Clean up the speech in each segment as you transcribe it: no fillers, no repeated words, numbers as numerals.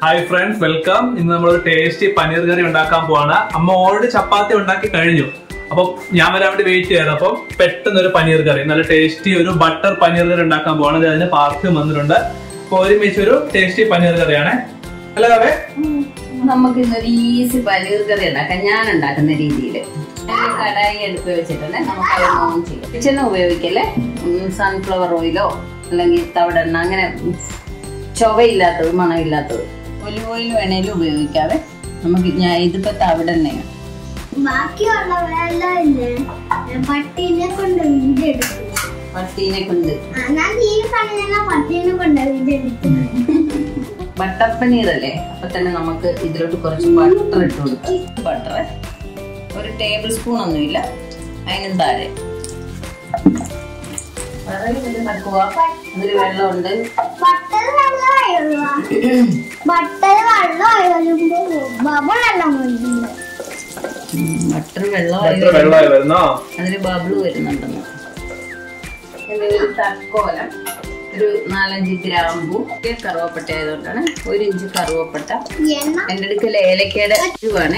Hi friends, welcome. ഇന്ന് നമ്മൾ tasty paneer കറി ഉണ്ടാക്കാൻ പോവാണ്. അമ്മ ഓൾറെഡി ചപ്പാത്തി ഉണ്ടാക്കി കഴിഞ്ഞു. അപ്പൊ ഞാൻ വരാൻ വേണ്ടി വെയിറ്റ് ചെയ്തത്. അപ്പൊ പെട്ടെന്ന് ഒരു പനീർ കറി, നല്ല ടേസ്റ്റി ഒരു ബട്ടർ പനീർ കറി ഉണ്ടാക്കാൻ പോവാണ്. അതിന് പാർഫ്യൂം വന്നിട്ടുണ്ട്. അപ്പൊ ഒരുമിച്ച് ഒരു ടേസ്റ്റി പനീർ കറിയാണ്. അല്ലേ? നമുക്ക് ഇന്നൊരു ഈസി പനീർ കറി ഉണ്ടാക്കാം, ഞാൻ ഉണ്ടാക്കുന്ന രീതിയിൽ. കടായി എടുപ്പ് വെച്ചിട്ടുണ്ട്. നമുക്ക് അത് ഓൺ ചെയ്യാം. കിച്ചൺ ഉപയോഗിക്കല്ലേ, സൺഫ്ലവർ ഓയിലോ അല്ലെങ്കിൽ തവിടെണ്ണ, അങ്ങനെ ചൊവയില്ലാത്തത്, മണമില്ലാത്തത് ഒലിവ് ഓയിൽ വേണേലും ഉപയോഗിക്കാവേ. നമുക്ക് ഞാൻ ഇതിപ്പോ തവിടെണ്ണയാണ്. പട്ടീനെ കൊണ്ട് ബട്ടർ പനീർ അല്ലേ, അപ്പൊ തന്നെ നമുക്ക് ഇതിലോട്ട് കുറച്ച് ബട്ടർ ഇട്ട് കൊടുക്കും. ബട്ടർ ഒരു ടേബിൾ സ്പൂൺ ഒന്നുമില്ല, അതിനും താഴെ. അതില് വെള്ളമുണ്ട്. ബട്ടർ വെള്ളം അതില് ബബിള് വരുന്നുണ്ടെന്ന്. തക്കോലം ഒരു 4-5 ഗ്രാമ്പൂ, കറുവപ്പട്ട ആയതുകൊണ്ടാണ് 1 ഇഞ്ച് കറുവപ്പട്ട. എന്റെ അടുക്കൽ ഏലക്കയുടെ വേണേ,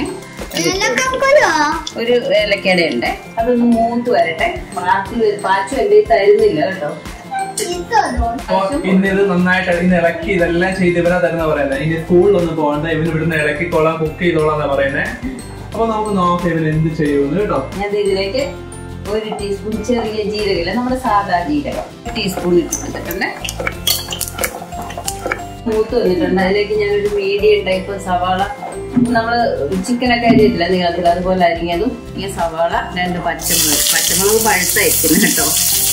ഒരു ഏലക്കയുടെ ഉണ്ട്. അതൊന്ന് മൂത്ത് വരട്ടെ. പാച്ചു എന്റെ തരുന്നില്ല കേട്ടോ. ഇന്ന് ഇത് നന്നായിട്ട് ഇളക്കി ഇതെല്ലാം ചെയ്ത് ഇവനാ തരുന്ന പറയുന്നത്. ഇനി സ്കൂളിലൊന്നും പോകണ്ട, ഇവന് ഇവിടുന്ന് ഇളക്കിക്കോളാം, കുക്ക് ചെയ്തോളാം എന്നാ പറയുന്നത്. അപ്പൊ നമുക്ക് നോക്കാം ഇവൻ എന്ത് ചെയ്യുമെന്ന് കേട്ടോ. ഞാൻ ഇതിലേക്ക് 1 ടീസ്പൂൺ ചെറിയ ജീരകമില്ല, നമ്മുടെ സാധാ ജീരകം 1 ടീസ്പൂൺ ഇട്ടിട്ടുണ്ട്. മൂത്ത് വന്നിട്ടുണ്ട്. അതിലേക്ക് ഞാനൊരു മീഡിയം ടൈപ്പ് സവാള, നമ്മള് ചിക്കനൊക്കെ അരിയില്ല നീളത്തിൽ, അതുപോലെ അരിഞ്ഞതും ഈ സവാള, 2 പച്ചമുളക് പഴുത്തായിരിക്കുന്നു കേട്ടോ.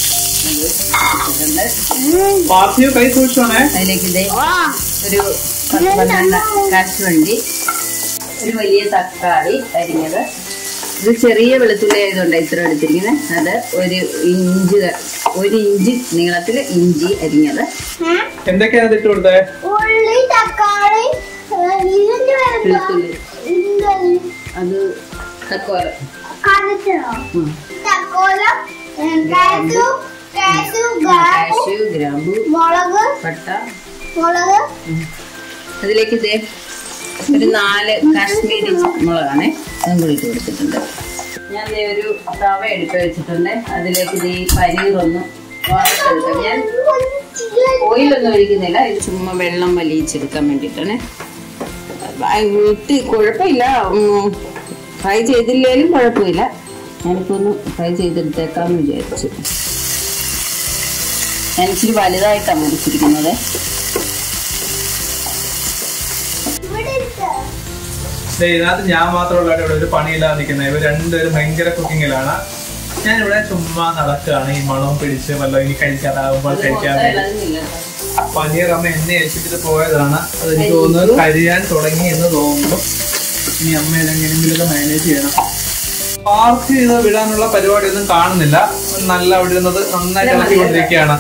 അതിലേക്ക് ഇതേ ഒരു 10-12 കശുവണ്ടി, ഒരു വലിയ തക്കാളി അരിഞ്ഞത്. ഇത് ചെറിയ വെളുത്തുള്ളി ആയതുകൊണ്ട് ഇത്ര എടുത്തിരിക്കുന്നത്. അത് 1 ഇഞ്ച് നീളത്തില് ഇഞ്ചി അരിഞ്ഞത്. എന്തൊക്കെയാണ് ഇട്ട് കൊടുത്തേ? ഉള്ളി, തക്കാളി, വെളുത്തുള്ളി, അത് തക്കോലം, കാഷ്യൂ, ഗ്രാമ്പു, പട്ട. അതിലേക്ക് ഇതേ ഒരു 4 കാശ്മീരി മുളകാണേ, അതും കൂടി ഇട്ട് കൊടുത്തിട്ടുണ്ട്. ഞാൻ ഒരു തവ എടുത്ത് വെച്ചിട്ടുണ്ട്. അതിലേക്ക് ഈ പനീറൊന്ന് വറുത്തെടുക്കാം. ഞാൻ ഓയിലൊന്നും ഒഴിക്കുന്നില്ല, ഇത് ചുമ്മാ വെള്ളം വലിയിച്ചെടുക്കാൻ വേണ്ടിയിട്ടാണ്. കുഴപ്പമില്ല, ഫ്രൈ ചെയ്തില്ലേലും കുഴപ്പമില്ല. ഞാനിപ്പോ ഒന്ന് ഫ്രൈ ചെയ്തെടുത്തേക്കാന്ന് വിചാരിച്ചു. ഞാൻ ഇച്ചിരി വലുതായിട്ടാണ് മുറിച്ചിരിക്കുന്നത്. ഇതിനകത്ത് ഞാൻ മാത്രമുള്ള ഇവിടെ ഒരു പണിയില്ലാതെ നിൽക്കുന്നത്. ഇവർ രണ്ടുപേരും ഭയങ്കര കുക്കിങ്ങിലാണ്. ഞാനിവിടെ ചുമ്മാ നടക്കുകയാണ്. ഈ മണവും പിടിച്ച് വല്ല ഇനി കഴിക്കാതാകുമ്പോൾ കഴിക്കാൻ പനീർ അമ്മ എന്നെ ഏൽപ്പിച്ചിട്ട് പോയതാണ്. അതെനിക്ക് തോന്നുന്നത് കരിയാൻ തുടങ്ങി എന്ന് തോന്നുന്നു. ഇനി അമ്മ ഇതെങ്ങനെയെങ്കിലൊക്കെ മാനേജ് ചെയ്യണം. പാർക്ക് ചെയ്ത് വിടാനുള്ള പരിപാടിയൊന്നും കാണുന്നില്ല. നല്ല അവിടെ ഇരുന്നത് നന്നായിട്ട് ഇളക്കിക്കൊണ്ടിരിക്കുകയാണ്.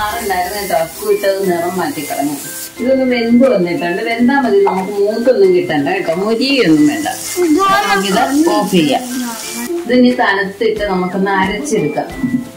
നിറം മാറ്റിക്കളഞ്ഞു. ഇതൊന്ന് വെന്ത് വന്നിട്ടുണ്ട്. വെന്താ മതി, നമുക്ക് മൂത്തൊന്നും കിട്ടണ്ട കേട്ടോ, മൊരിയൊന്നും വേണ്ട. നമുക്കിത് ഓഫ് ചെയ്യാം. ഇതിനി തണുത്തിട്ട് നമുക്കൊന്ന് അരച്ചെടുക്കാം.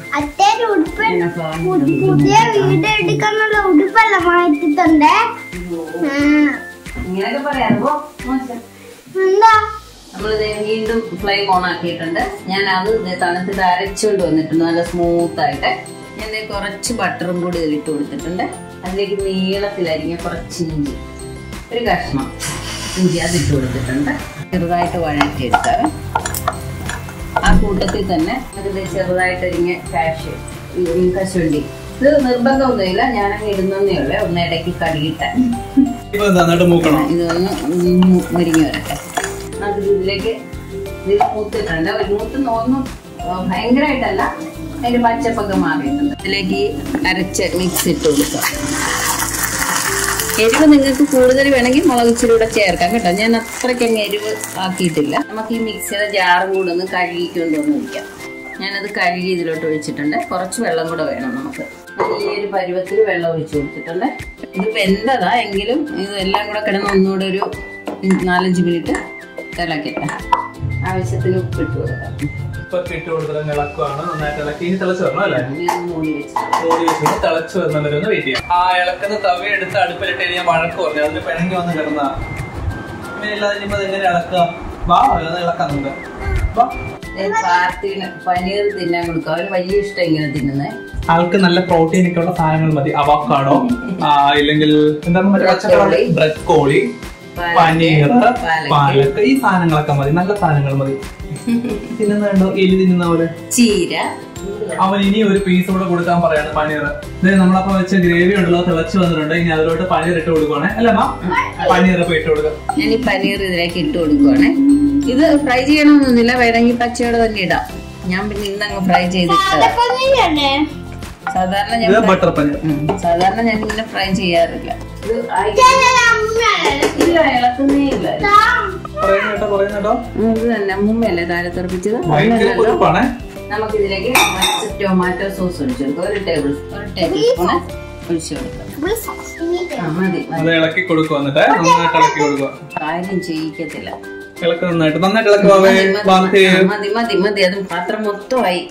പുതിയ വീട് എടുക്കാനുള്ള ഉടുപ്പല്ല മാറ്റിട്ടുണ്ട്. ഇങ്ങനെയൊക്കെ പറയാമോ? എന്താ നമ്മളിത് വീണ്ടും ഫ്ലെയിം ഓൺ ആക്കിയിട്ടുണ്ട്. ഞാൻ അത് തണുത്തിട്ട് അരച്ചുകൊണ്ട് വന്നിട്ടുണ്ട്, നല്ല സ്മൂത്ത് ആയിട്ട്. ഞാൻ കുറച്ച് ബട്ടറും കൂടി ഇതിലിട്ട് കൊടുത്തിട്ടുണ്ട്. അതിലേക്ക് നീളത്തിലരിഞ്ഞ കുറച്ച് ഇഞ്ചി, ഒരു കഷ്ണം ഇഞ്ചി അതിട്ട് കൊടുത്തിട്ടുണ്ട്. ചെറുതായിട്ട് വഴറ്റിയെടുക്കാം. ആ കൂട്ടത്തിൽ തന്നെ അതിൽ ചെറുതായിട്ട് അരിഞ്ഞ കശുവണ്ടി. ഇത് നിർബന്ധമൊന്നുമില്ല, ഞാനങ്ങ് ഇടുന്നേ ഉള്ളേ, ഒന്ന് ഇടയ്ക്ക് കടിയിട്ടാൻ. ഇതൊന്ന് മുരിഞ്ഞു വരട്ടെ. അത് ഇതിലേക്ക് ഇത് മൂത്തിട്ടുണ്ട്. ഒരു മൂത്ത് ഒന്നും ഭയങ്കരമായിട്ടല്ല, അതിന്റെ പച്ചപ്പൊക്കെ മാറിയിട്ടുണ്ട്. അതിലേക്ക് അരച്ച് മിക്സ് ഇട്ട് കൊടുക്കാം. എരിവ് നിങ്ങൾക്ക് കൂടുതൽ വേണമെങ്കിൽ മുളക് ഇച്ചിരി കൂടെ ചേർക്കാം കേട്ടോ. ഞാൻ അത്രയ്ക്കങ്ങ് എരിവ് ആക്കിയിട്ടില്ല. നമുക്ക് ഈ മിക്സിയുടെ ജാറും കൂടെ ഒന്ന് കഴുകിക്കൊണ്ട് വന്ന് വയ്ക്കാം. ഞാനത് കഴുകി ഇതിലോട്ട് ഒഴിച്ചിട്ടുണ്ട്. കുറച്ച് വെള്ളം കൂടെ വേണം നമുക്ക്. ഈ ഒരു പരുവത്തിൽ വെള്ളം ഒഴിച്ചു കൊടുത്തിട്ടുണ്ട്. ഇത് വെന്തതാ എങ്കിലും ഇതെല്ലാം കൂടെ കിടന്ന് ഒന്നുകൂടെ ഒരു 4-5 മിനിറ്റ് തിളക്കട്ടെ. ആവശ്യത്തിന് ഉപ്പിട്ട് കൊടുക്കാം. ഉപ്പൊക്കെ ഇട്ട് കൊടുത്തിട്ട് ഇളക്കുവാണ്. നന്നായിട്ട് ഇളക്കി ഇനി തിളച്ച് വരണം അല്ലേ? മൂടി വെച്ചിട്ട് തിളച്ച് വരുന്നവരെ ഒന്ന് വെയിറ്റ് ചെയ്യാം. ആ ഇളക്കുന്ന തവ എടുത്ത് അടുപ്പിലിട്ട് കഴിഞ്ഞാൽ വഴക്ക് പറഞ്ഞു അതിന് പിണങ്ങി വന്ന് കിടന്ന ഇല്ലാതെ ഇനിയിപ്പോ എങ്ങനെ ഇളക്കുക? വാ ഇളക്കാന്നുണ്ട്. പനീർ തിന്നാൻ കൊടുക്കുക. അവന് വലിയ ഇഷ്ടം ഇങ്ങനെ തിന്നുന്നേ. ആൾക്ക് നല്ല പ്രോട്ടീൻ ഒക്കെ ഉള്ള സാധനങ്ങൾ മതി. അവക്കാഡോ ഇല്ലെങ്കിൽ എന്താണ് പച്ചക്കറി, ബ്രക്കോളി, പനീർ, പാലക്ക്, ഈ സാധനങ്ങളൊക്കെ മതി. നല്ല സാധനങ്ങൾ മതി. തിന്നുന്നുണ്ടോ? എലി തിന്നുന്ന പോലെ. ചീര. അവൻ ഇനി ഒരു പീസ് കൂടെ കൊടുക്കാൻ പറയാണ് പനീർ. നമ്മളപ്പോ വെച്ച ഗ്രേവി ഉണ്ടല്ലോ തിളച്ച് വന്നിട്ടുണ്ട്. ഇനി അതിലോട്ട് പനീർ ഇട്ട് കൊടുക്കുവാണേ അല്ലേ മാ? പനീർ ഇപ്പൊ ഇട്ട് കൊടുക്കാം. ഞാൻ ഈ പനീർ ഇതിലേക്ക് ഇട്ട് കൊടുക്കുവാണേ. ഇത് ഫ്രൈ ചെയ്യണമെന്നൊന്നുമില്ല, വേണമെങ്കിൽ പച്ചയോടെ തന്നെ ഇടാം. ഞാൻ പിന്നെ ഇന്നങ്ങ് ഫ്രൈ ചെയ്തിട്ട് സാധാരണ ഞാൻ ഇങ്ങനെ ഫ്രൈ ചെയ്യാറില്ല. ഇത് ഇളക്കുന്നേ ഇല്ല. ഇത് തന്നെ മുമ്പല്ലേ താഴെ തെറിപ്പിച്ചത്. നമുക്ക് ഇതിലേക്ക് ടൊമാറ്റോ സോസ് ഒഴിച്ചു കൊടുക്കാം. ഒരു ടേബിൾ സ്പൂൺ ഒഴിച്ചു കൊടുക്കാം. മതി. കാര്യം ചെയ്യിക്കത്തില്ല. മതി മതി മതി. അത് പാത്രം മൊത്തമായി.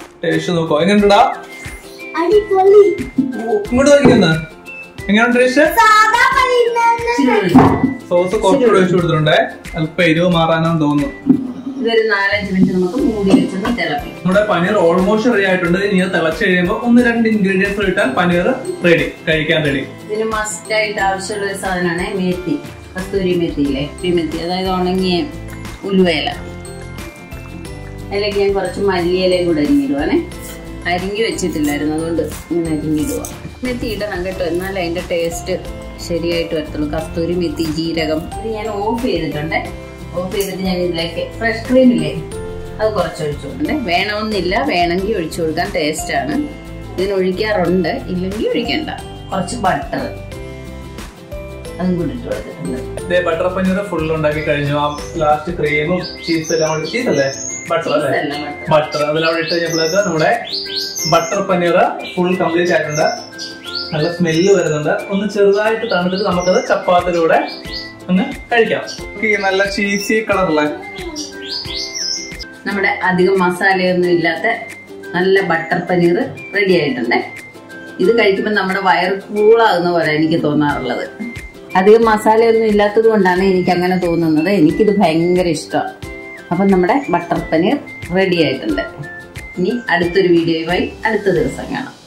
സോസ് കുറച്ചുകൂടെ ഒഴിച്ചു കൊടുത്തിട്ടുണ്ട്. അല്പം എരിവ് മാറാനാന്ന് തോന്നുന്നു. ഇതൊരു 4-5 മിനിറ്റ് നമുക്ക് മൂടി വെച്ചൊന്ന് തിളപ്പിക്കും. നമ്മുടെ പനീർ ഓൾമോസ്റ്റ് റെഡി ആയിട്ടുണ്ട്. ഇനി അത് തിളച്ച് കഴിയുമ്പോൾ 1-2 ഇൻഗ്രീഡിയൻസ് ഇട്ടാൽ പനീർ റെഡി, കഴിക്കാൻ റെഡി. ഇതിന് മസ്റ്റ് ആയിട്ട് ആവശ്യമുള്ള ഒരു സാധനമാണ് മേത്തി. കസ്തൂരി മെത്തിയില്ലേ? മെത്തി, അതായത് ഉണങ്ങിയ ഉലുവേല. അതിലേക്ക് ഞാൻ കുറച്ച് മല്ലിയിലയും കൂടെ അരിഞ്ഞിടുവാണേ. അരിഞ്ഞു വെച്ചിട്ടില്ലായിരുന്നു, അതുകൊണ്ട് ഇങ്ങനെ അരിഞ്ഞിടുക. മെത്തി ഇടണം കേട്ടോ, എന്നാലും അതിന്റെ ടേസ്റ്റ് ശരിയായിട്ട് വരത്തുള്ളൂ. കസ്തൂരി മെത്തി, ജീരകം. ഇത് ഞാൻ ഓഫ് ചെയ്തിട്ടുണ്ട്. ഓഫ് ചെയ്തിട്ട് ഞാൻ ഇതിലേക്ക് ഫ്രഷ് ക്രീം ഇല്ലേ, അത് കുറച്ച് ഒഴിച്ചു കൊടുക്കണ്ടേ. വേണമെന്നില്ല, വേണമെങ്കിൽ ഒഴിച്ചു കൊടുക്കാൻ ടേസ്റ്റാണ്. ഇതിന് ഒഴിക്കാറുണ്ട്, ഇല്ലെങ്കിൽ ഒഴിക്കണ്ട. കുറച്ച് ബട്ടർ അതും കൂടി ഇട്ട് കൊടുത്തിട്ടുണ്ട്. ബട്ടർ പനീർ ഫുൾ ഉണ്ടാക്കി കഴിഞ്ഞു. ആ ലാസ്റ്റ് ക്രീമും ചീസ് എല്ലാം ചീസല്ലേ ബട്ടർ അല്ലേ? ബട്ടർ അതെല്ലാം ഇട്ട് കഴിഞ്ഞപ്പോഴേക്ക് നമ്മുടെ ബട്ടർ പനീർ ഫുൾ കംപ്ലീറ്റ് ആയിട്ടുണ്ട്. നല്ല സ്മെല്ല് വരുന്നുണ്ട്. ഒന്ന് ചെറുതായിട്ട് തണുത്തിട്ട് നമുക്കത് ചപ്പാത്തിലൂടെ ഒന്ന് കഴിക്കാം. നല്ല ചീസി കളറല്ലേ? നമ്മുടെ അധികം മസാലയൊന്നും ഇല്ലാത്ത നല്ല ബട്ടർ പനീർ റെഡി ആയിട്ടുണ്ട്. ഇത് കഴിക്കുമ്പോൾ നമ്മുടെ വയറ് കൂളാകുന്ന പോലെ എനിക്ക് തോന്നാറുള്ളത്. അധികം മസാലയൊന്നും ഇല്ലാത്തത് കൊണ്ടാണ് എനിക്ക് അങ്ങനെ തോന്നുന്നത്. എനിക്കിത് ഭയങ്കര ഇഷ്ടമാണ്. അപ്പം നമ്മുടെ ബട്ടർ പനീർ റെഡി ആയിട്ടുണ്ട്. ഇനി അടുത്തൊരു വീഡിയോയുമായി അടുത്ത ദിവസം കാണാം.